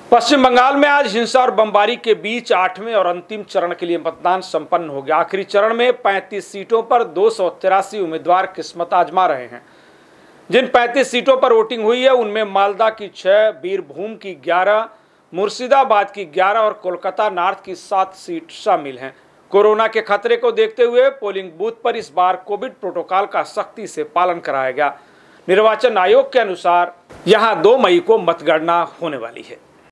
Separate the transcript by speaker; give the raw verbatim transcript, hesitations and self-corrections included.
Speaker 1: पश्चिम बंगाल में आज हिंसा और बमबारी के बीच आठवें और अंतिम चरण के लिए मतदान संपन्न हो गया। आखिरी चरण में पैंतीस सीटों पर दो सौ तिरासी उम्मीदवार किस्मत आजमा रहे हैं। जिन पैंतीस सीटों पर वोटिंग हुई है उनमें मालदा की छह, बीरभूम की ग्यारह, मुर्शिदाबाद की ग्यारह और कोलकाता नॉर्थ की सात सीट शामिल हैं। कोरोना के खतरे को देखते हुए पोलिंग बूथ पर इस बार कोविड प्रोटोकॉल का सख्ती से पालन कराया गया। निर्वाचन आयोग के अनुसार यहां दो मई को मतगणना होने वाली है।